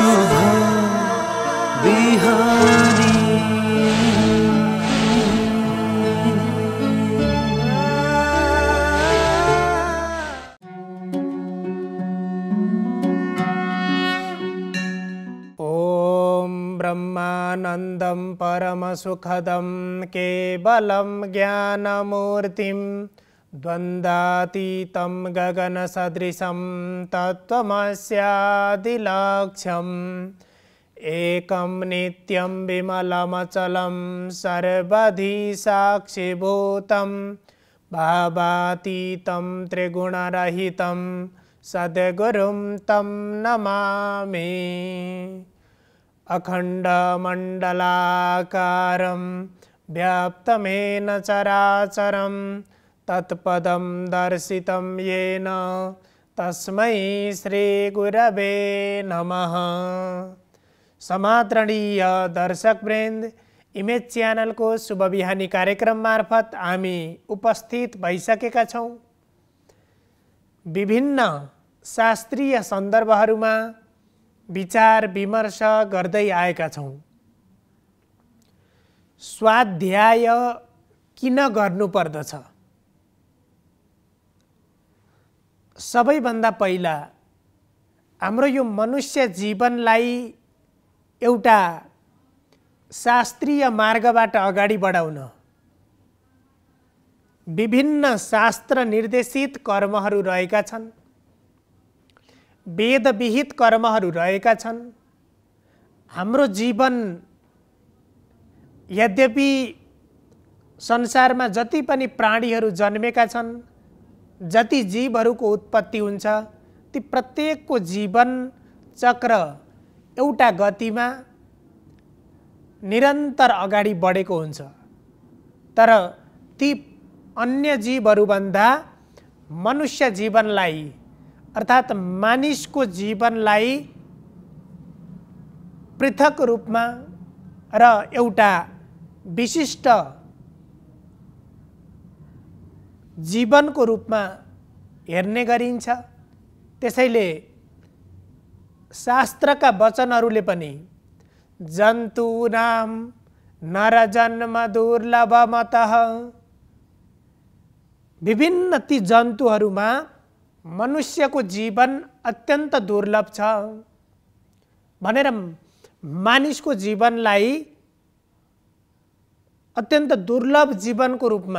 शुभ बिहानी। ब्रह्मानन्दं परमसुखदं केवलं ज्ञानमूर्तिं द्वन्द्वातीतं गगनसदृशं तत्त्वमस्यादिलक्ष्यम् एकं नित्यं विमलमचलं सर्वधि साक्षिभूतं भावातीतं त्रिगुणरहितं सद्गुरुं तं नमामि। अखण्डमण्डलाकारं व्याप्तमेन चराचरं तत्पदं दर्शितं येन तस्मै श्रीगुरवे नमः। समादरणीय दर्शकवृन्द, इमेज च्यानलको शुभ बिहानी कार्यक्रम मार्फत हामी उपस्थित भइसकेका छौँ। विभिन्न शास्त्रीय सन्दर्भहरूमा विचार विमर्श गर्दै आएका छौँ। स्वाध्याय किन गर्नुपर्दछ? सबैभन्दा पहिला हाम्रो यो मनुष्य जीवनलाई एउटा शास्त्रीय मार्गबाट अगाडि बढाउन विभिन्न शास्त्र निर्देशित कर्महरू रहेका छन्, वेद विहित कर्महरू रहेका छन्। हाम्रो जीवन यद्यपि संसारमा जति पनि प्राणीहरू जन्मेका छन्, जति जीवहरूको उत्पत्ति हुन्छ, ती प्रत्येकको जीवन चक्र एउटा गतिमा निरन्तर अगाडि बढेको हुन्छ। तर ती अन्य जीवहरूभन्दा मनुष्य जीवनलाई अर्थात् मानिसको जीवनलाई पृथक रूपमा र एउटा विशिष्ट जीवनको रूपमा हेर्ने गरिन्छ। त्यसैले शास्त्रका वचनहरूले पनि जन्तूनां नरजन्म दुर्लभमतः, विभिन्न ती जन्तुहरूमा मनुष्यको जीवन अत्यन्त दुर्लभ छ भनेर मानिसको जीवनलाई अत्यन्त दुर्लभ जीवनको रूपमा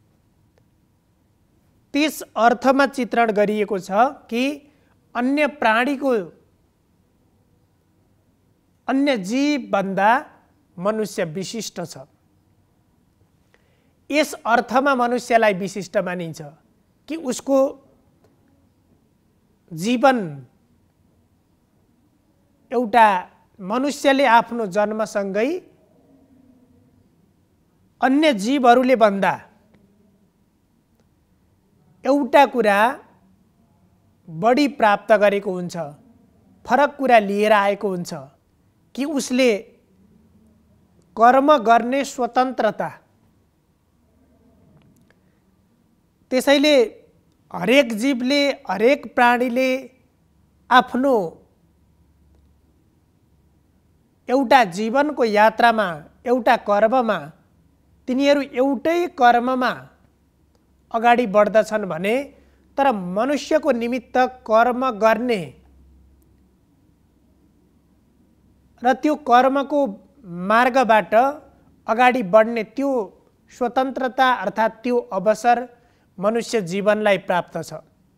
त्यस अर्थमा चित्रण गरिएको छ कि अन्य प्राणीको अन्य जीवभन्दा मनुष्य विशिष्ट छ। यस अर्थमा मनुष्यलाई विशिष्ट मानिन्छ कि उसको जीवन एउटा मनुष्यले आफ्नो जन्मसँगै अन्य जीवहरूले भन्दा एउटा कुरा बढी प्राप्त गरेको हुन्छ, फरक कुरा लिएर आएको हुन्छ कि उसले कर्म गर्ने स्वतन्त्रता। त्यसैले हरेक जीवले, हरेक प्राणीले आफ्नो एउटा जीवनको यात्रामा, एउटा कर्ममा, तिनीहरू एउटै कर्ममा अगाडि बढ्दछन् भने, तर मनुष्यको निमित्त कर्म गर्ने र त्यो कर्मको मार्गबाट अगाडि बढ्ने त्यो स्वतन्त्रता अर्थात् त्यो अवसर मनुष्य जीवनलाई प्राप्त छ।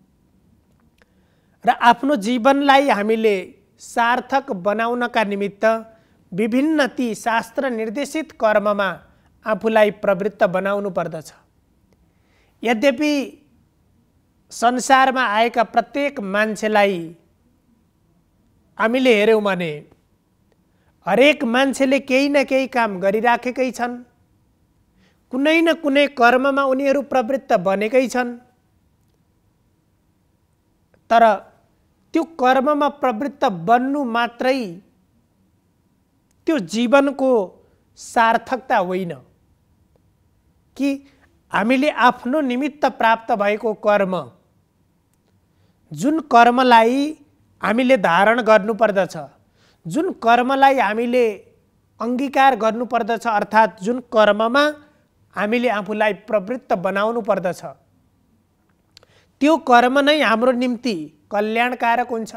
र आफ्नो जीवनलाई हामीले सार्थक बनाउनका निमित्त विभिन्न ती शास्त्र निर्देशित कर्ममा आफूलाई प्रवृत्त बनाउनु पर्दछ। यद्यपि संसारमा आएका प्रत्येक मान्छेलाई हामीले हेर्यौँ भने हरेक मान्छेले केही न केही काम गरिराखेकै छन्, कुनै न कुनै कर्ममा उनीहरू प्रवृत्त बनेकै छन्। तर त्यो कर्ममा प्रवृत्त बन्नु मात्रै त्यो जीवनको सार्थकता होइन कि हामीले आफ्नो निमित्त प्राप्त भएको कर्म, जुन कर्मलाई हामीले धारण गर्नुपर्दछ, जुन कर्मलाई हामीले अंगीकार गर्नुपर्दछ अर्थात् जुन कर्ममा हामीले आफूलाई प्रवृत्त बनाउनु पर्दछ त्यो कर्म नै हाम्रो निम्ति कल्याणकारक हुन्छ।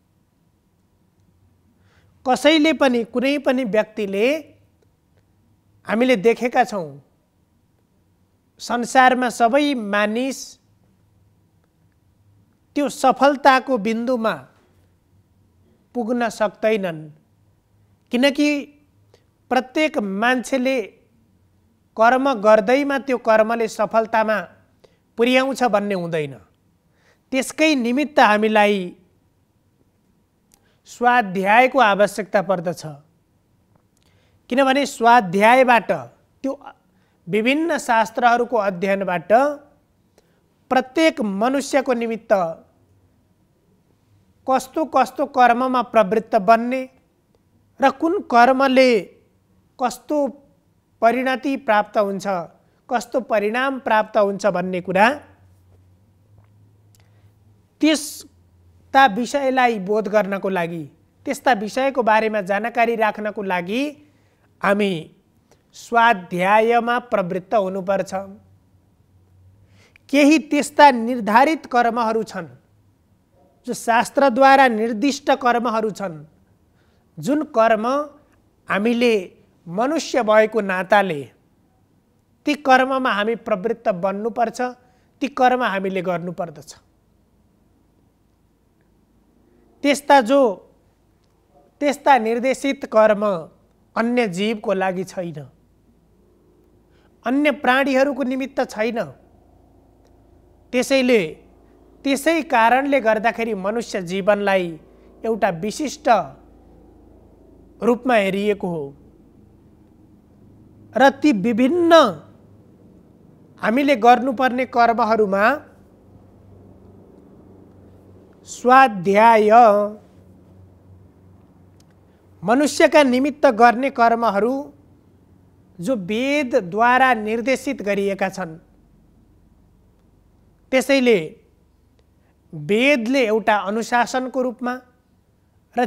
कसैले पनि कुनै पनि व्यक्तिले हामीले देखेका छौं संसारमा सबै मानिस त्यो सफलताको बिन्दुमा पुग्न सक्दैनन्, किनकि प्रत्येक मान्छेले कर्म गर्दैमा त्यो कर्मले सफलतामा पुर्याउँछ भन्ने हुँदैन। त्यसकै निमित्त हामीलाई स्वाध्यायको आवश्यकता पर्दछ, किनभने स्वाध्यायबाट त्यो विभिन्न शास्त्रहरूको अध्ययनबाट प्रत्येक मनुष्यको निमित्त कस्तो कस्तो कर्ममा प्रवृत्त बन्ने र कुन कर्मले कस्तो परिणति प्राप्त हुन्छ, कस्तो परिणाम प्राप्त हुन्छ भन्ने कुरा त्यस्ता विषयलाई बोध गर्नको लागि, त्यस्ता विषयको बारेमा जानकारी राख्नको लागि हामी स्वाध्यायमा प्रवृत्त हुनुपर्छ। केही त्यस्ता निर्धारित कर्महरू छन् जो शास्त्रद्वारा निर्दिष्ट कर्महरू छन्, जुन कर्म हामीले मनुष्य भएको नाताले ती कर्ममा हामी प्रवृत्त बन्नुपर्छ, ती कर्म हामीले गर्नुपर्दछ। त्यस्ता निर्देशित कर्म अन्य जीवको लागि छैन, अन्य प्राणीहरूको निमित्त छैन। त्यसै कारणले गर्दाखेरि मनुष्य जीवनलाई एउटा विशिष्ट रूपमा हेरिएको हो र ती विभिन्न हामीले गर्नुपर्ने कर्महरूमा स्वाध्याय मनुष्यका निमित्त गर्ने कर्महरू जो वेदद्वारा निर्देशित गरिएका छन्, त्यसैले वेदले एउटा अनुशासनको रूपमा र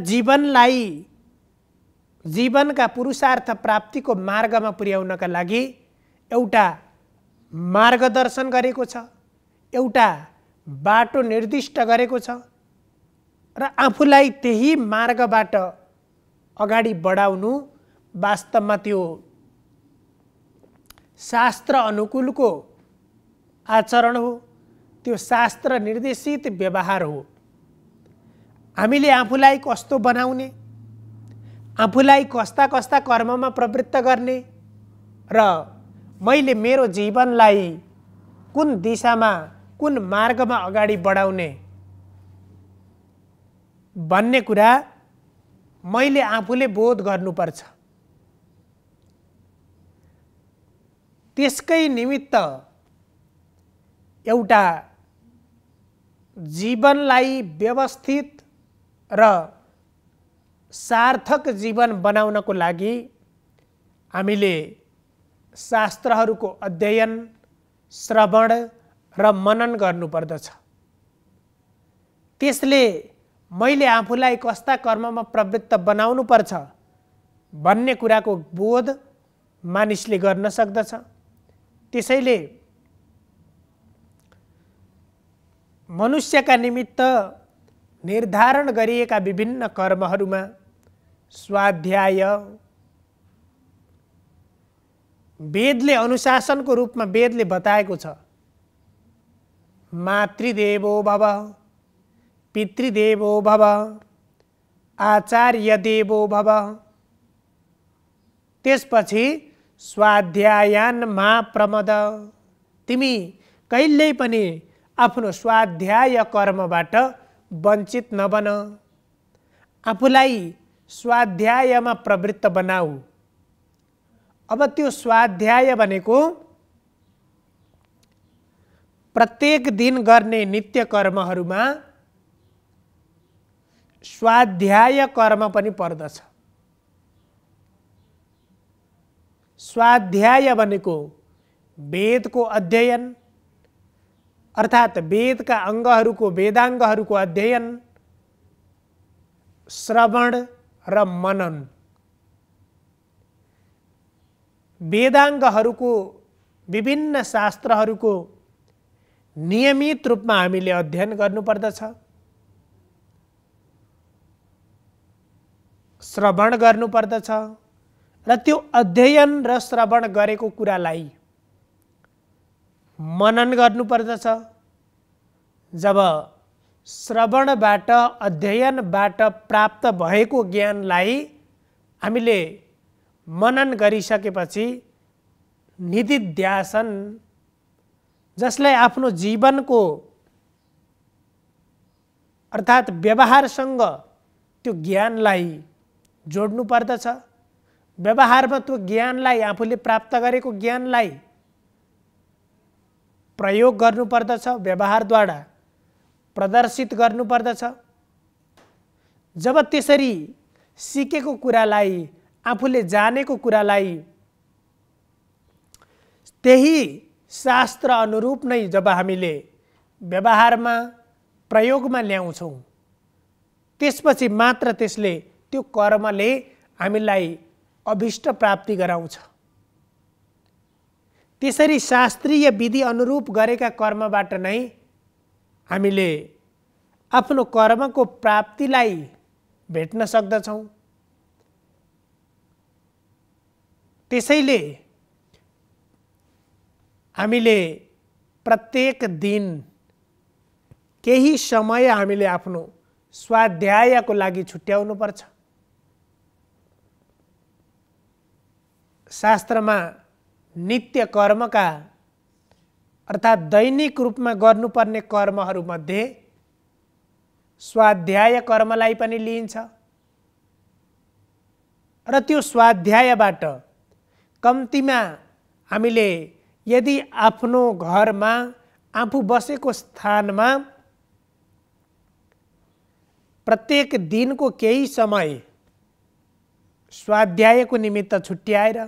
जीवनका पुरुषार्थ प्राप्तिको मार्गमा पुर्याउनका लागि एउटा मार्गदर्शन गरेको छ, एउटा बाटो निर्दिष्ट गरेको छ र आफूलाई त्यही मार्गबाट अगाडि बढाउनु वास्तवमा त्यो शास्त्र अनुकूलको आचरण हो, त्यो शास्त्र निर्देशित व्यवहार हो। हामीले आफूलाई कस्तो बनाउने, आफूलाई कस्ता कस्ता कर्ममा प्रवृत्त गर्ने र मैले मेरो जीवनलाई कुन दिशामा कुन मार्गमा अगाडि बढाउने भन्ने कुरा मैले आफूले बोध गर्नुपर्छ। त्यसकै निमित्त एउटा जीवनलाई व्यवस्थित र सार्थक जीवन बनाउनको लागि हामीले शास्त्रहरूको अध्ययन, श्रवण र मनन गर्नुपर्दछ। त्यसले मैले आफूलाई कस्ता कर्ममा प्रवृत्त बनाउनु पर्छ भन्ने कुराको बोध मानिसले गर्न सक्दछ। त्यसैले मनुष्यका निमित्त निर्धारण गरिएका विभिन्न कर्महरूमा स्वाध्याय वेदले अनुशासनको रूपमा वेदले बताएको छ। मातृदेवो भव, पितृदेवो भव, आचार्य देवो भव। त्यसपछि स्वाध्यायान मा प्रमद, तिमी कहिल्यै पनि आफ्नो स्वाध्याय कर्मबाट वञ्चित नबन, आफूलाई स्वाध्यायमा प्रवृत्त बनाऊ। अब त्यो स्वाध्याय भनेको प्रत्येक दिन गर्ने नित्य कर्महरूमा स्वाध्याय कर्म पनि पर्दछ। स्वाध्याय भनेको वेदको अध्ययन अर्थात् वेदका अङ्गहरूको वेदाङ्गहरूको अध्ययन, श्रवण र मनन वेदाङ्गहरूको विभिन्न शास्त्रहरूको नियमित रूपमा हामीले अध्ययन गर्नुपर्दछ, श्रवण गर्नुपर्दछ र त्यो अध्ययन र श्रवण गरेको कुरालाई मनन गर्नुपर्दछ। जब श्रवणबाट अध्ययनबाट प्राप्त भएको ज्ञानलाई हामीले मनन गरिसकेपछि निदिध्यासन, जसलाई आफ्नो जीवनको अर्थात् व्यवहारसँग त्यो ज्ञानलाई जोड्नु पर्दछ। व्यवहारमा त्यो ज्ञानलाई, आफूले प्राप्त गरेको ज्ञानलाई प्रयोग गर्नुपर्दछ, व्यवहारद्वारा प्रदर्शित गर्नुपर्दछ। जब त्यसरी सिकेको कुरालाई, आफूले जानेको कुरालाई त्यही शास्त्र अनुरूप नै जब हामीले व्यवहारमा प्रयोगमा ल्याउँछौँ, त्यसपछि मात्र त्यसले, त्यो कर्मले हामीलाई अभिष्ट प्राप्ति गराउँछ। त्यसरी शास्त्रीय विधि अनुरूप गरेका कर्मबाट नै हामीले आफ्नो कर्मको प्राप्तिलाई भेट्न सक्दछौँ। त्यसैले हामीले प्रत्येक दिन केही समय हामीले आफ्नो स्वाध्यायको लागि छुट्याउनु पर्छ। शास्त्रमा नित्य कर्मका अर्थात् दैनिक रूपमा गर्नुपर्ने कर्महरूमध्ये स्वाध्याय कर्मलाई पनि लिइन्छ र त्यो स्वाध्यायबाट कम्तीमा हामीले यदि आफ्नो घरमा, आफू बसेको स्थानमा प्रत्येक दिनको केही समय स्वाध्यायको निमित्त छुट्याएर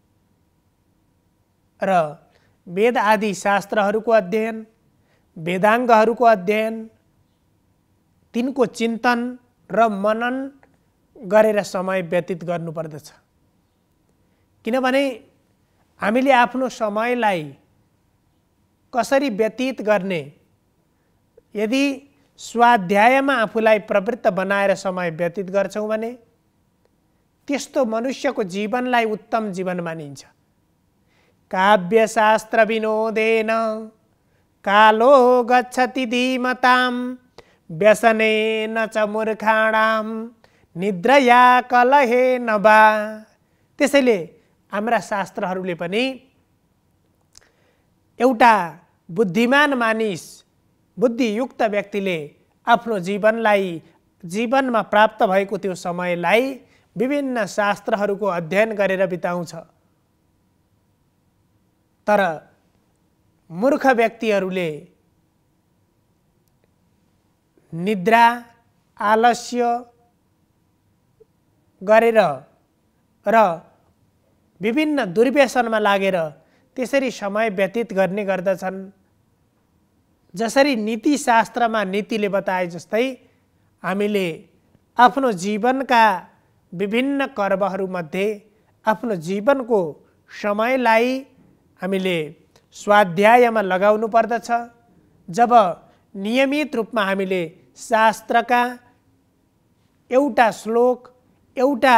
र वेद आदि शास्त्रहरूको अध्ययन, वेदाङ्गहरूको अध्ययन, तिनको चिन्तन र मनन गरेर समय व्यतीत गर्नुपर्दछ। किनभने हामीले आफ्नो समयलाई कसरी व्यतीत गर्ने, यदि स्वाध्यायमा आफूलाई प्रवृत्त बनाएर समय व्यतीत गर्छौँ भने त्यस्तो मनुष्यको जीवनलाई उत्तम जीवन मानिन्छ। काव्यशास्त्र विनोदेन कालो गच्छति धीमतां व्यसनेन च मूर्खाणां निद्रया कलहेन वा। त्यसैले हाम्रा शास्त्रहरूले पनि एउटा बुद्धिमान मानिस, बुद्धियुक्त व्यक्तिले आफ्नो जीवनमा प्राप्त भएको त्यो समयलाई विभिन्न शास्त्रहरूको अध्ययन गरेर बिताउँछ। तर मूर्ख व्यक्तिहरूले निद्रा, आलस्य गरेर र विभिन्न दुर्व्यसनमा लागेर त्यसरी समय व्यतीत गर्ने गर्दछन्। जसरी नीतिशास्त्रमा नीतिले बताए जस्तै हामीले आफ्नो जीवनका विभिन्न कर्महरूमध्ये आफ्नो जीवनको समयलाई हामीले स्वाध्यायमा लगाउनु पर्दछ। जब नियमित रूपमा हामीले शास्त्रका एउटा श्लोक, एउटा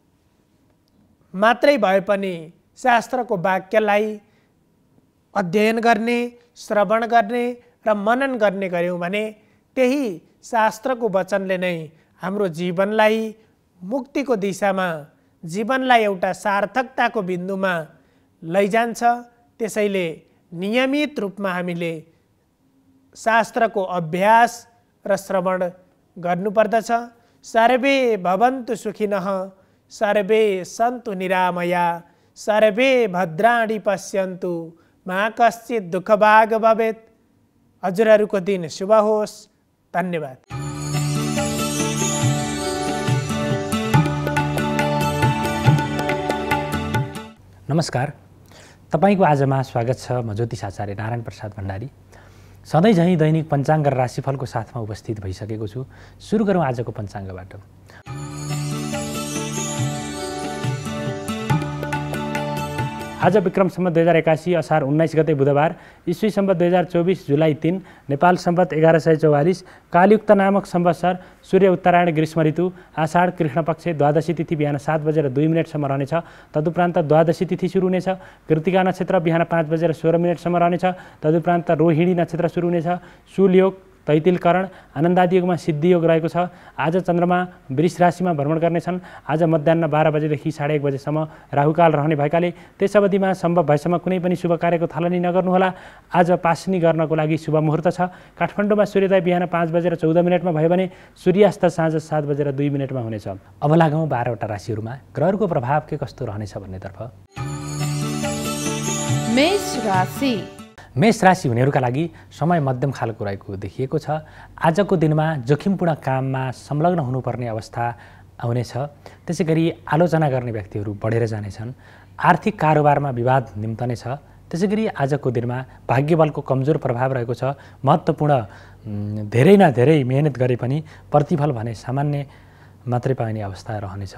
मात्रै भए पनि शास्त्रको वाक्यलाई अध्ययन गर्ने, श्रवण गर्ने र मनन गर्ने गर्यौँ भने त्यही शास्त्रको वचनले नै हाम्रो जीवनलाई मुक्तिको दिशामा, जीवनलाई एउटा सार्थकताको बिन्दुमा लैजान्छ। त्यसैले नियमित रूपमा हामीले शास्त्रको अभ्यास र श्रवण गर्नुपर्दछ। सर्वे भवन्तु सुखिनः, सर्वे सन्तु निरामया, सर्वे भद्राणि पश्यन्तु, मा कश्चित् दुःखभाग् भवेत्। हजुरहरूको दिन शुभ होस्। धन्यवाद। नमस्कार, तपाईको आजमा स्वागत छ। म ज्योतिष आचार्य नारायण प्रसाद भण्डारी सधैँ झैँ दैनिक पञ्चाङ्ग र राशिफलको साथमा उपस्थित भइसकेको छु। सुरु गरौँ आजको पञ्चाङ्गबाट। आज विक्रम सम्वत 2081 असार 19 गते बुधबार, ईस्वी सम्वत 2024 जुलाई 3, नेपाल सम्वत 1144, कालयुक्त नामक संवत्सर, सूर्य उत्तरायण ग्रीष्म ऋतु, आषाढ कृष्ण पक्ष, द्वादशी तिथि बिहान 7:02 रहनेछ। तदुपरान्त द्वादशी तिथि सुरु हुनेछ। कृतिका नक्षत्र बिहान 5:16 रहनेछ। तदुपरान्त रोहिणी नक्षत्र सुरु हुनेछ। शूलयोग, तैतिलकरण, आनन्दादि योगमा सिद्धियोग रहेको छ। आज चन्द्रमा वृष राशिमा भ्रमण गर्नेछन्। आज मध्याह 12 बजेदेखि 1:30 बजेसम्म राहुकाल रहने भएकाले त्यस अवधिमा सम्भव भएसम्म कुनै पनि शुभ कार्यको थालनी नगर्नुहोला। आज पासनी गर्नको लागि शुभ मुहुर्त छ। काठमाडौँमा सूर्योदय बिहान 5:14 भयो भने सूर्यास्त साँझ 7:02 हुनेछ। अब लागौँ 12वटा राशिहरूमा ग्रहहरूको प्रभाव के कस्तो रहनेछ भन्नेतर्फ। मेष राशि। मेष राशि हुनेहरूका लागि समय मध्यम खालको रहेको देखिएको छ। आजको दिनमा जोखिमपूर्ण काममा संलग्न हुनुपर्ने अवस्था आउनेछ। त्यसै गरी आलोचना गर्ने व्यक्तिहरू बढेर जानेछन्। आर्थिक कारोबारमा विवाद निम्तनेछ। त्यसै गरी आजको दिनमा भाग्यबलको कमजोर प्रभाव रहेको छ। महत्त्वपूर्ण धेरै न धेरै मेहनत गरे पनि प्रतिफल भने सामान्य मात्रै पाइने अवस्था रहनेछ।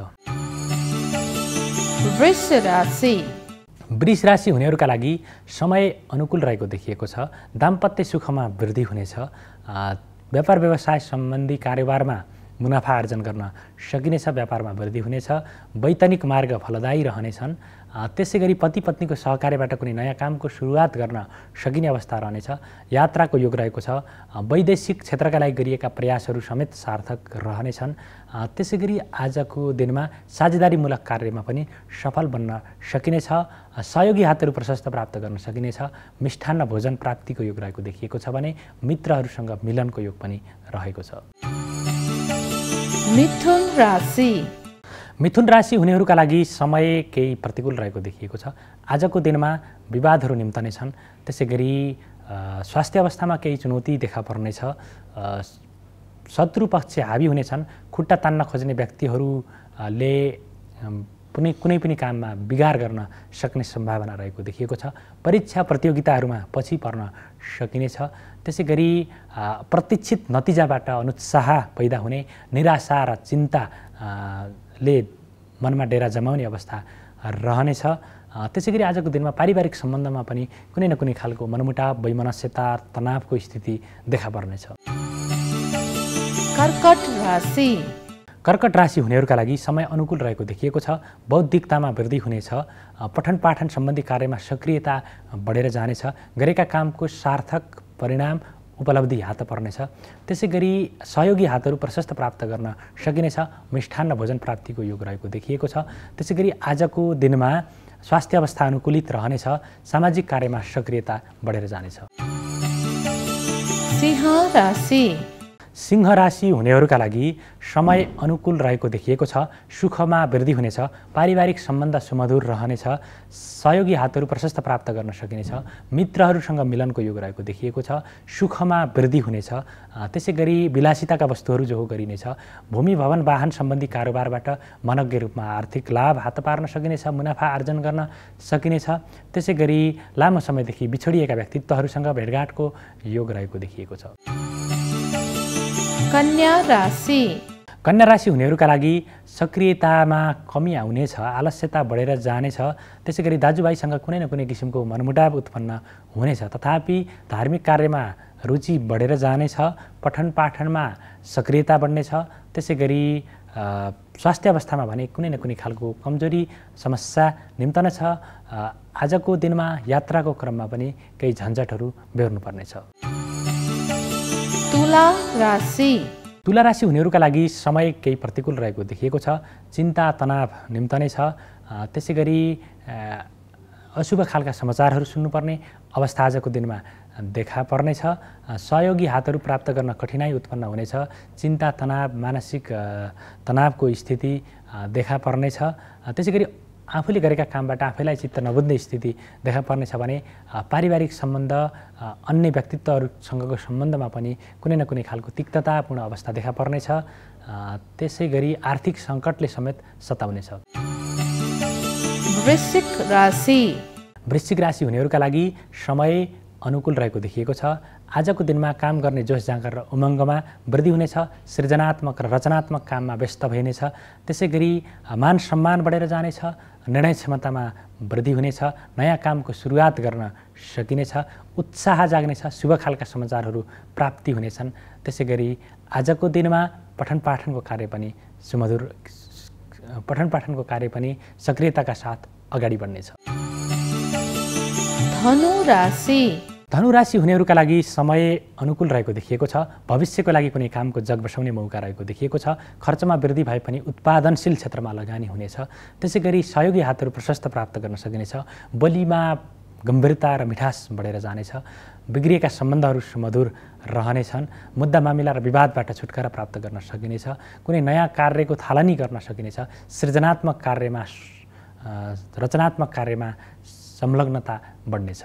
वृष राशि। वृष राशि हुनेहरूका लागि समय अनुकूल रहेको देखिएको छ। दाम्पत्य सुखमा वृद्धि हुनेछ। व्यापार व्यवसाय सम्बन्धी कारोबारमा मुनाफा आर्जन गर्न सकिनेछ। व्यापारमा वृद्धि हुनेछ। वैतनिक मार्ग फलदायी रहनेछन्। त्यसै गरी पति पत्नीको सहकार्यबाट कुनै नयाँ कामको सुरुवात गर्न सकिने अवस्था रहनेछ। यात्राको योग रहेको छ। वैदेशिक क्षेत्रका लागि गरिएका प्रयासहरू समेत सार्थक रहनेछन्। त्यसै गरी आजको दिनमा साझेदारीमूलक कार्यमा पनि सफल बन्न सकिनेछ। सहयोगी हातहरू प्रशस्त प्राप्त गर्न सकिनेछ। मिष्ठान्न भोजन प्राप्तिको योग रहेको देखिएको छ भने मित्रहरूसँग मिलनको योग पनि रहेको छ। मिथुन राशि। मिथुन राशि हुनेहरूका लागि समय केही प्रतिकूल रहेको देखिएको छ। आजको दिनमा विवादहरू निम्तनेछन्। त्यसै गरी स्वास्थ्य अवस्थामा केही चुनौती देखा पर्नेछ। शत्रु पक्ष हावी हुनेछन्। खुट्टा तान्न खोज्ने व्यक्तिहरूले कुनै पनि काममा बिगार गर्न सक्ने सम्भावना रहेको देखिएको छ। परीक्षा प्रतियोगिताहरूमा पछि पर्न सकिनेछ। त्यसै गरी प्रतीक्षित नतिजाबाट अनुत्साह पैदा हुने, निराशा र चिन्ताले मनमा डेरा जमाउने अवस्था रहनेछ। त्यसै गरी आजको दिनमा पारिवारिक सम्बन्धमा पनि कुनै न कुनै खालको मनमुटाव, वैमनस्यता, तनावको स्थिति देखा पर्नेछ। कर्कट राशि। कर्कट राशि हुनेहरूका लागि समय अनुकूल रहेको देखिएको छ। बौद्धिकतामा वृद्धि हुनेछ। पठन पाठन सम्बन्धी कार्यमा सक्रियता बढेर जानेछ। गरेका कामको सार्थक परिणाम उपलब्धि हात पर्नेछ। त्यसै गरी सहयोगी हातहरू प्रशस्त प्राप्त गर्न सकिनेछ। मिष्ठान्न भोजन प्राप्तिको योग रहेको देखिएको छ। त्यसै गरी आजको दिनमा स्वास्थ्य अवस्था अनुकूलित रहनेछ। सामाजिक कार्यमा सक्रियता बढेर जानेछ। सिंह राशि। सिंह राशि हुनेहरूका लागि समय अनुकूल रहेको देखिएको छ। सुखमा वृद्धि हुनेछ। पारिवारिक सम्बन्ध सुमधुर रहनेछ। सहयोगी हातहरू प्रशस्त प्राप्त गर्न सकिनेछ। मित्रहरूसँग मिलनको योग रहेको देखिएको छ। सुखमा वृद्धि हुनेछ। त्यसै गरी विलासिताका वस्तुहरू जो गरिनेछ। भूमि भवन वाहन सम्बन्धी कारोबारबाट मनज्ञ रूपमा आर्थिक लाभ हात पार्न सकिनेछ। मुनाफा आर्जन गर्न सकिनेछ। त्यसै गरी लामो समयदेखि बिछोडिएका व्यक्तित्वहरूसँग भेटघाटको योग रहेको देखिएको छ। कन्या राशि। कन्या राशि हुनेहरूका लागि सक्रियतामा कमी आउनेछ। आलस्यता बढेर जानेछ। त्यसै गरी दाजुभाइसँग कुनै न कुनै किसिमको मनमुटाव उत्पन्न हुनेछ। तथापि धार्मिक कार्यमा रुचि बढेर जानेछ। पठन पाठनमा सक्रियता बढ्नेछ। त्यसै गरी स्वास्थ्य अवस्थामा भने कुनै न कुनै खालको कमजोरी समस्या निम्तनेछ। आजको दिनमा यात्राको क्रममा पनि केही झन्झटहरू बेहोर्नुपर्नेछ। तुला राशि। तुला राशि हुनेहरूका लागि समय केही प्रतिकूल रहेको देखिएको छ। चिन्ता तनाव निम्तनेछ। त्यसै गरी अशुभ खालका समाचारहरू सुन्नुपर्ने अवस्था आजको दिनमा देखा पर्नेछ। सहयोगी हातहरू प्राप्त गर्न कठिनाइ उत्पन्न हुनेछ। चिन्ता तनाव, मानसिक तनावको स्थिति देखा पर्नेछ। त्यसै गरी आफूले गरेका कामबाट आफैलाई चित्त नबुझ्ने स्थिति देखा पर्नेछ भने पारिवारिक सम्बन्ध, अन्य व्यक्तित्वहरूसँगको सम्बन्धमा पनि कुनै न कुनै खालको तिक्ततापूर्ण अवस्था देखा पर्नेछ। त्यसै गरी आर्थिक सङ्कटले समेत सताउनेछ। वृश्चिक राशि। वृश्चिक राशि हुनेहरूका लागि समय अनुकूल रहेको देखिएको छ। आजको दिनमा काम गर्ने जोस जाँगर र उमङ्गमा वृद्धि हुनेछ। सृजनात्मक र रचनात्मक काममा व्यस्त भइनेछ। त्यसै गरी मान सम्मान बढेर जानेछ। निर्णय क्षमतामा वृद्धि हुनेछ, नयाँ कामको सुरुवात गर्न सकिनेछ, उत्साह जाग्नेछ, शुभ खालका समाचारहरू प्राप्ति हुनेछन्। त्यसै गरी आजको दिनमा पठन पाठनको कार्य पनि सक्रियताका साथ अगाडि बढ्नेछ। धनु राशि धनुराशि हुनेहरूका लागि समय अनुकूल रहेको देखिएको छ। भविष्यको लागि कुनै कामको जग बसाउने मौका रहेको देखिएको छ। खर्चमा वृद्धि भए पनि उत्पादनशील क्षेत्रमा लगानी हुनेछ। त्यसै गरी सहयोगी हातहरू प्रशस्त प्राप्त गर्न सकिनेछ। बोलीमा गम्भीरता र मिठास बढेर जानेछ। बिग्रिएका सम्बन्धहरू सुमधुर रहनेछन्। मुद्दा मामिला र विवादबाट छुटकारा प्राप्त गर्न सकिनेछ। कुनै नयाँ कार्यको थालनी गर्न सकिनेछ। रचनात्मक कार्यमा संलग्नता बढ्नेछ।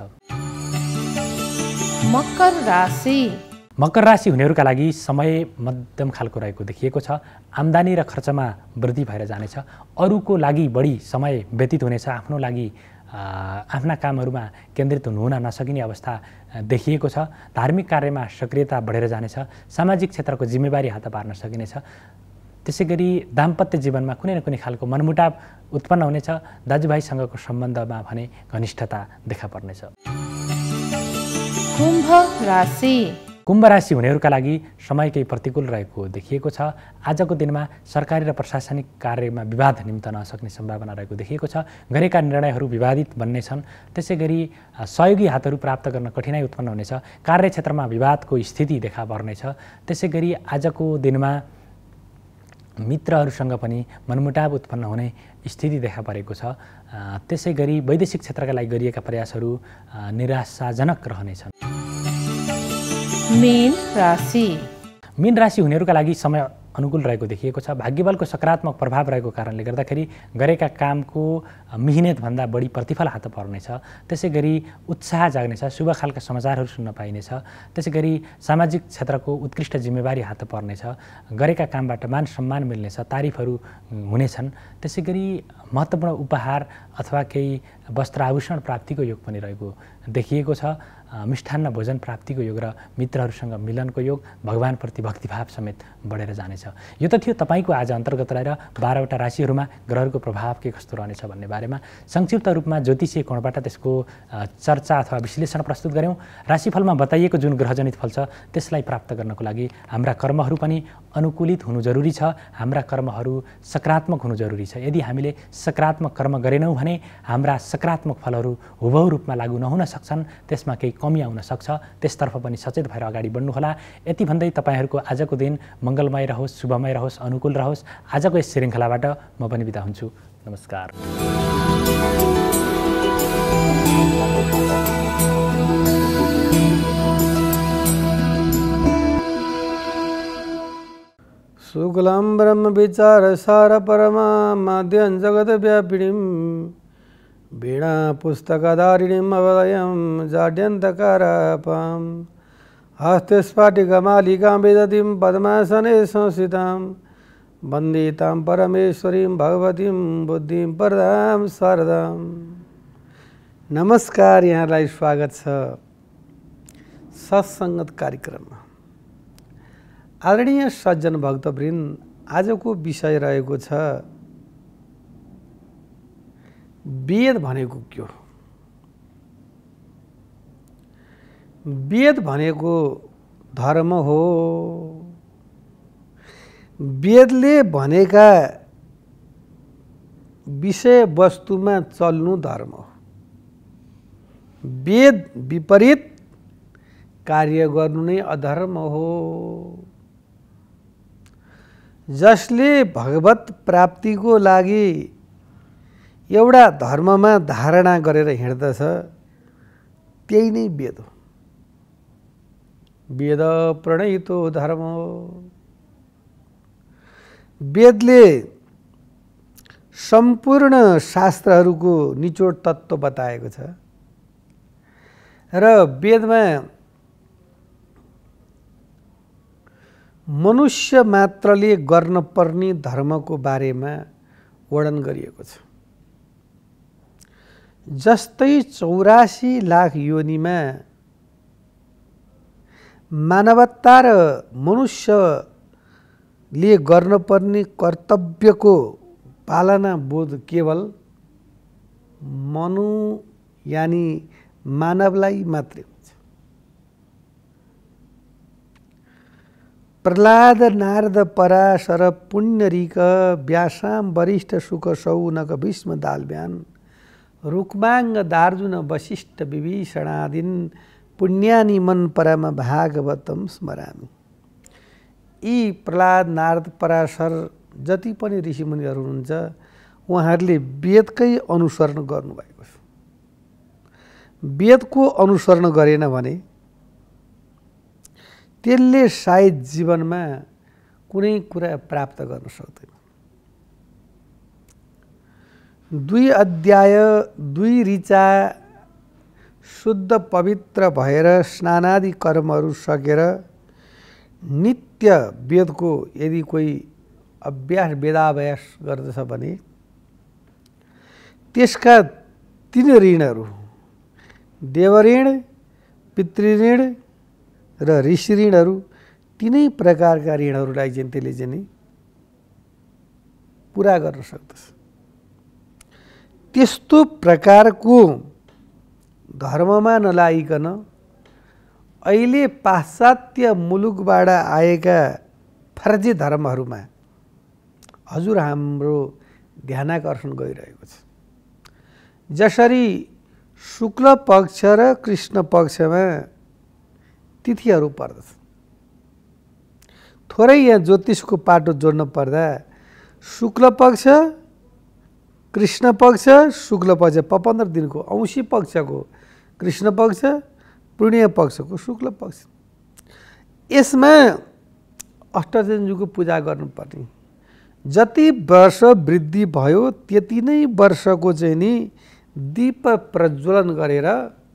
मकर राशि मकर राशि हुनेहरूका लागि समय मध्यम खालको रहेको देखिएको छ। आम्दानी र खर्चमा वृद्धि भएर जानेछ। अरूको लागि बढी समय व्यतीत हुनेछ। आफ्नो लागि आफ्ना कामहरूमा केन्द्रित हुन नसकिने अवस्था देखिएको छ। धार्मिक कार्यमा सक्रियता बढेर जानेछ। सामाजिक क्षेत्रको जिम्मेवारी हात पार्न सकिनेछ। त्यसै गरी दाम्पत्य जीवनमा कुनै न कुनै खालको मनमुटाव उत्पन्न हुनेछ। दाजुभाइसँगको सम्बन्धमा भने घनिष्ठता देखा पर्नेछ। कुम्भ राशि कुम्भ राशि हुनेहरूका लागि समय केही प्रतिकूल रहेको देखिएको छ। आजको दिनमा सरकारी र प्रशासनिक कार्यमा विवाद निम्त्न नसक्ने सम्भावना रहेको देखिएको छ। गरेका निर्णयहरू विवादित बन्नेछन्। त्यसै गरी सहयोगी हातहरू प्राप्त गर्न कठिनाइ उत्पन्न हुनेछ। कार्यक्षेत्रमा विवादको स्थिति देखा पर्नेछ। त्यसै गरी आजको दिनमा मित्रहरूसँग पनि मनमुटाव उत्पन्न हुने स्थिति देखा परेको छ। त्यसै गरी वैदेशिक क्षेत्रका लागि गरिएका प्रयासहरू निराशाजनक रहनेछन्। मीन राशि हुनेहरूका लागि समय अनुकूल रहेको देखिएको छ। भाग्यबलको सकारात्मक प्रभाव रहेको कारणले गर्दाखेरि गरेका कामको मिहिनेतभन्दा बढी प्रतिफल हात पर्नेछ। त्यसै गरी उत्साह जाग्नेछ। शुभ खालका समाचारहरू सुन्न पाइनेछ। त्यसै गरी सामाजिक क्षेत्रको उत्कृष्ट जिम्मेवारी हात पर्नेछ। गरेका कामबाट मान सम्मान मिल्नेछ। तारिफहरू हुनेछन्। त्यसै गरी महत्त्वपूर्ण उपहार अथवा केही वस्त्र आभूषण प्राप्तिको योग पनि रहेको देखिएको छ। मिष्ठान्न भोजन प्राप्तिको योग र मित्रहरूसँग मिलनको योग, भगवानप्रति भक्तिभाव समेत बढेर जानेछ। यो त थियो तपाईँको आज अन्तर्गत रहेर 12वटा राशिहरूमा ग्रहहरूको प्रभाव के कस्तो रहनेछ भन्ने बारेमा संक्षिप्त रूपमा ज्योतिषीय कोणबाट त्यसको चर्चा अथवा विश्लेषण प्रस्तुत गऱ्यौँ। राशिफलमा बताइएको जुन ग्रहजनित फल छ त्यसलाई प्राप्त गर्नको लागि हाम्रा कर्महरू पनि अनुकूलित हुनु जरुरी छ। हाम्रा कर्महरू सकारात्मक हुनु जरुरी छ। यदि हामीले सकारात्मक कर्म गरेनौँ भने हाम्रा सकारात्मक फलहरू हुबहु रूपमा लागू नहुन सक्छन्। त्यसमा केही कमी आउन सक्छ। त्यसतर्फ पनि सचेत भएर अगाडि बढ्नुहोला। यति भन्दै तपाईँहरूको आजको दिन मङ्गलमय रहोस्, शुभमय रहोस्, अनुकूल रहोस्। आजको यस श्रृङ्खलाबाट म पनि बिदा हुन्छु। नमस्कार। शुक्लं ब्रह्म विचार सार परमा माध्यं जगद्व्यापिनीं वीणा पुस्तकधारिणीं अवलयं जाड्यन्तकारापां हस्ते स्फाटिकमालिकां विदतीं पद्मासने संस्थितां वन्दे तां परमेश्वरीं भगवतीं बुद्धिं प्रदां शारदां। नमस्कार, यहाँलाई स्वागत छ सत्सङ्गत कार्यक्रममा। आदरणीय सज्जन भक्तवृन्द, आजको विषय रहेको छ वेद भनेको के हो। वेद भनेको धर्म हो। वेदले भनेका विषय वस्तुमा चल्नु धर्म हो। वेद विपरीत कार्य गर्नु नै अधर्म हो। जसले भगवत प्राप्तिको लागि एउटा धर्ममा धारणा गरेर हिँड्दछ त्यही नै वेद हो। वेद प्रणयितो धर्म हो। वेदले सम्पूर्ण शास्त्रहरूको निचोड तत्त्व बताएको छ र वेदमा मनुष्य मात्रले गर्न पर्ने धर्मको बारेमा वर्णन गरिएको छ। जस्तै 84 लाख योनिमा मानवता र मनुष्यले गर्नुपर्ने कर्तव्यको पालना बोध केवल मनु यानि मानवलाई मात्रै हुन्छ। प्रह्लाद नारद पराशर पुण्यरिक व्यासाम वरिष्ठ सुख सौनक भीष्म दालव्यान रुक्माङ्ग दार्जुन वशिष्ठ विभीषणादिन पुण्यानि मन परम भागवतम स्मरामि। यी प्रह्लाद नारद पराशर जति पनि ऋषिमुनिहरू हुनुहुन्छ उहाँहरूले वेदकै अनुसरण गर्नुभएको छ। वेदको अनुसरण गरेन भने त्यसले सायद जीवनमा कुनै कुरा प्राप्त गर्न सक्दैन। 2 अध्याय 2 ऋचा शुद्ध पवित्र भएर स्नानादि कर्महरू सकेर नित्य वेदको यदि कोही वेदाभ्यास गर्दछ भने त्यसका 3 ऋणहरू देवऋण, पितृऋण र ऋषि ऋणहरू 3 प्रकारका ऋणहरूलाई चाहिँ त्यसले चाहिँ पुरा गर्न सक्दछ। त्यस्तो प्रकारको धर्ममा नलागिकन अहिले पाश्चात्य मुलुकबाट आएका फर्जी धर्महरूमा हजुर हाम्रो ध्यानाकर्षण गइरहेको छ। जसरी शुक्ल पक्ष र कृष्ण पक्षमा तिथिहरू पर्दछ। थोरै यहाँ ज्योतिषको पाटो जोड्न पर्दा शुक्ल पक्ष, कृष्ण पक्ष, शुक्ल पक्ष 15 दिनको, औँसी पक्षको कृष्ण पक्ष, पूर्णिया पक्षको शुक्ल पक्ष। यसमा अष्टचन्द्रको पूजा गर्नुपर्ने। जति वर्ष वृद्धि भयो त्यति नै वर्षको चाहिँ नि दीप प्रज्वलन गरेर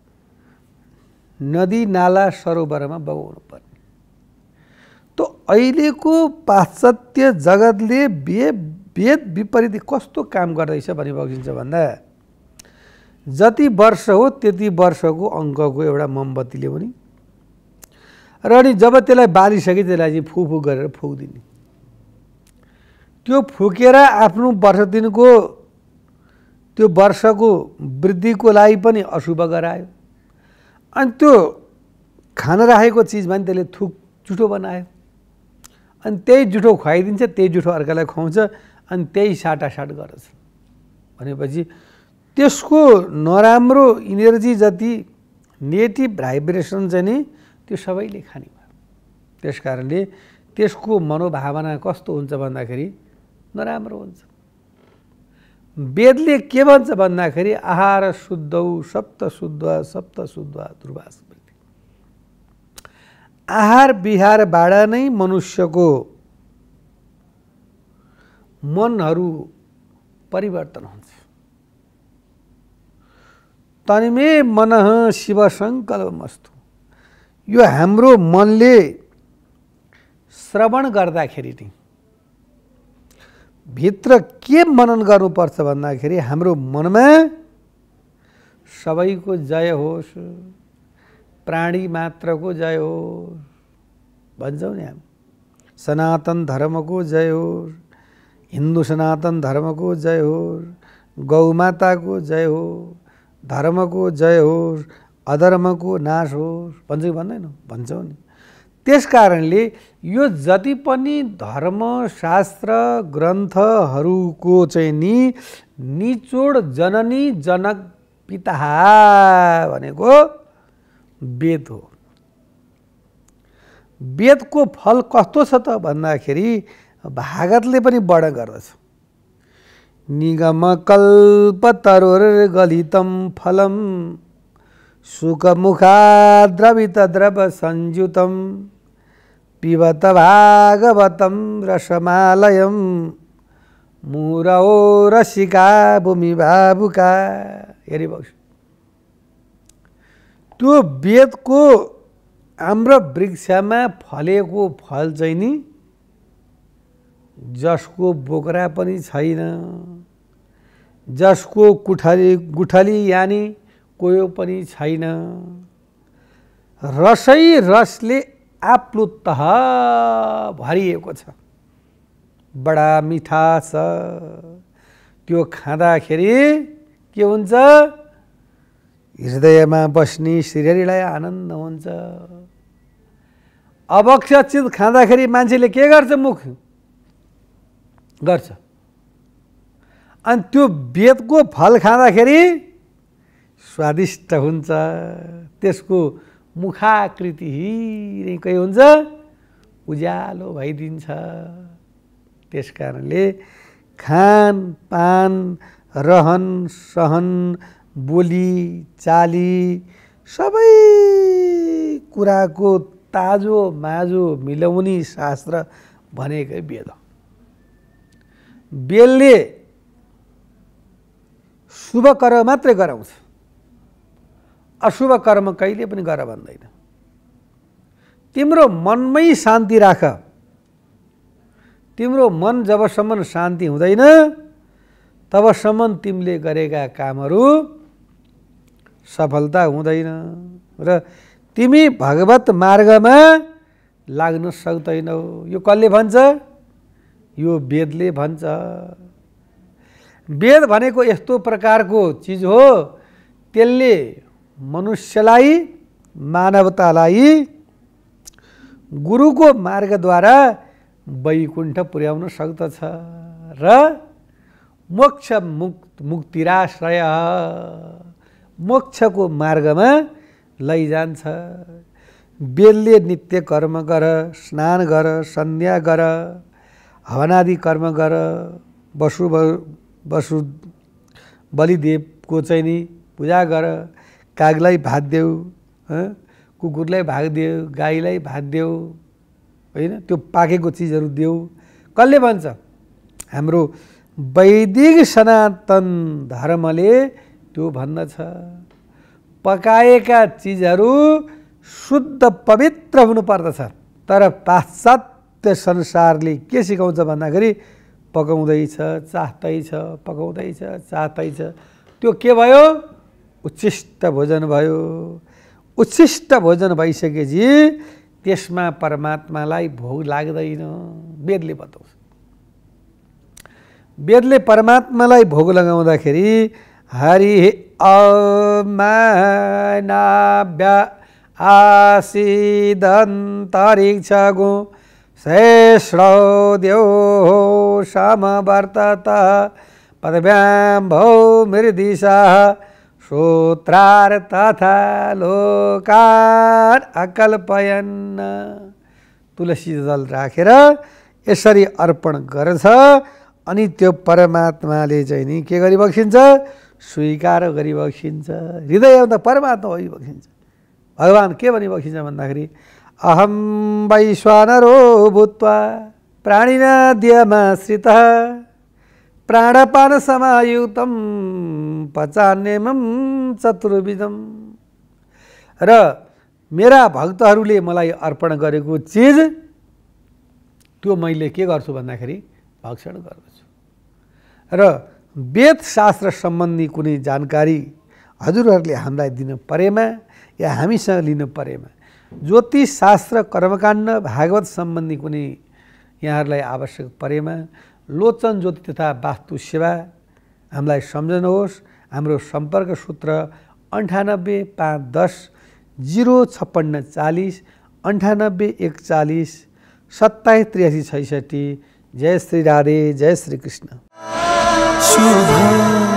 नदी नाला सरोवरमा बगाउनु पर्ने। तो अहिलेको पाश्चात्य जगतले वेद विपरीत कस्तो काम गर्दैछ भने बगिन्छ भन्दा जति वर्ष हो त्यति वर्षको अङ्कको एउटा मोमबत्ती ल्याउने र अनि जब त्यसलाई बालिसके त्यसलाई चाहिँ फुफु गरेर फुक्दिने। त्यो फुकेर आफ्नो वर्ष दिनको त्यो वर्षको वृद्धिको लागि पनि अशुभ गरायो। अनि त्यो खान राखेको चिजमा पनि त्यसले जुठो बनायो। अनि त्यही जुठो खुवाइदिन्छ, त्यही जुठो अर्कालाई खुवाउँछ, अनि त्यही साटासाट गर्छ। भनेपछि त्यसको नराम्रो इनर्जी जति नेगेटिभ भाइब्रेसन चाहिँ नि त्यो सबैले खाने भयो। त्यसकारणले त्यसको मनोभावना कस्तो हुन्छ भन्दाखेरि नराम्रो हुन्छ। वेदले के भन्छ भन्दाखेरि आहार शुद्धौ सप्त शुद्ध सप्त शुद्ध ध्रुवा स्मृति। आहार विहारबाट नै मनुष्यको मनहरू परिवर्तन हुन्छ। तन्मे मनः शिव संकल्पमस्तु। यो हाम्रो मनले श्रवण गर्दाखेरि नि भित्र के मनन गर्नुपर्छ भन्दाखेरि हाम्रो मनमा सबैको जय होस्, प्राणी मात्रको जय होस् भन्छौँ नि हामी। सनातन धर्मको जय होस्, हिन्दू सनातन धर्मको जय होस्, गौमाताको जय होस्, धर्मको जय होस्, अधर्मको नाश होस् भन्छ कि भन्दैन? भन्छौँ नि। त्यसकारणले यो जति पनि धर्मशास्त्र ग्रन्थहरूको चाहिँ नि निचोड जननी जनक पिता भनेको वेद हो। वेदको फल कस्तो छ त भन्दाखेरि भागवतले पनि वर्णन गर्दछ। निगम कल्प तरुर्गलितम फलम सुखमुखा द्रवित द्रव संयुतम पिबत भागवतम रसमालयम मुरौ रसिका भूमि भावुका। हेरिबक्स त्यो वेदको हाम्रो वृक्षमा फलेको फल चाहिँ नि जसको बोक्रा पनि छैन, जसको गुठली यानी कोही पनि छैन, रसै रसले आप्लुत भरिएको छ, बडा मिठा छ। त्यो खाँदाखेरि के हुन्छ? हृदयमा बस्ने श्रीहरिलाई आनन्द हुन्छ। अभक्षचित खाँदाखेरि मान्छेले के गर्छ? मुख गर्छ। अनि त्यो वेदको फल खाँदाखेरि स्वादिष्ट हुन्छ। त्यसको मुखाकृति नै के हुन्छ? उज्यालो भइदिन्छ। त्यस कारणले खानपान, रहन सहन, बोली चाली सबै कुराको ताजो माजो मिलाउने शास्त्र भनेकै वेद हो। बेलले शुभ कर्म मात्रै गराउँछ, अशुभ कर्म कहिले पनि गर भन्दैन। तिम्रो मनमै शान्ति राख। तिम्रो मन जबसम्म शान्ति हुँदैन तबसम्म तिमीले गरेका कामहरू सफलता हुँदैन र तिमी भगवत मार्गमा लाग्न सक्दैनौ। यो कसले भन्छ? यो वेदले भन्छ। वेद भनेको यस्तो प्रकारको चिज हो, त्यसले मनुष्यलाई, मानवतालाई गुरुको मार्गद्वारा वैकुण्ठ पुर्याउन सक्दछ र मोक्ष मुक्तिराश्रय, मोक्षको मार्गमा लैजान्छ। बेलले नित्य कर्म गर, स्नान गर, सन्ध्या गर, हवनादि कर्म गर, वसु बलिदेवको चाहिँ नि पूजा गर, कागलाई भात देऊ, कुकुरलाई भाग देऊ, गाईलाई भात देऊ, होइन? त्यो पाकेको चिजहरू देऊ। कसले भन्छ? हाम्रो वैदिक सनातन धर्मले त्यो भन्दछ। पकाएका चिजहरू शुद्ध पवित्र हुनुपर्दछ। तर पाश्चात्य संसारले के सिकाउँछ भन्दाखेरि पकाउँदैछ, चाख्दैछ, पकाउँदैछ, चाख्दैछ। त्यो के भयो? उच्छिष्ट भोजन भयो। उच्छिष्ट भोजन भइसकेपछि त्यसमा परमात्मालाई भोग लाग्दैन। वेदले बताउँछ। वेदले परमात्मालाई भोग लगाउँदाखेरि हरि अमानाभ्य आसीदन्तरिक्षगो श्रेष्ठो देव समवर्तत पदभ्यां भौमिर्दिशः श्रोत्रार तथा लोकान् अकल्पयन्। तुलसी जल राखेर यसरी अर्पण गर्छ अनि त्यो परमात्माले चाहिँ नि के गरिबक्सिन्छ? स्वीकार गरिबक्सिन्छ। हृदयमा त परमात्मा भइबक्सिन्छ। भगवान् के भनिबक्सिन्छ भन्दाखेरि अहम वैश्वानरो भूत्वा प्राणिनाद्यमाश्रितः प्राणपान समायुक्तं पचान्यमं चतुर्विधम्। र मेरा भक्तहरूले मलाई अर्पण गरेको चिज त्यो मैले के गर्छु भन्दाखेरि भक्षण गर्दछु। र वेद शास्त्र सम्बन्धी कुनै जानकारी हजुरहरूले हामीलाई दिन परेमा या हामीसँग लिन परेमा, ज्योतिष शास्त्र, कर्मकाण्ड, भागवत सम्बन्धी कुनै यहाँहरूलाई आवश्यक परेमा लोचन ज्योति तथा वास्तु सेवा हामीलाई सम्झनुहोस्। हाम्रो सम्पर्क सूत्र 98 510 05640 98 140 27 83 66। जय श्री राधे, जय श्री कृष्ण। शुभ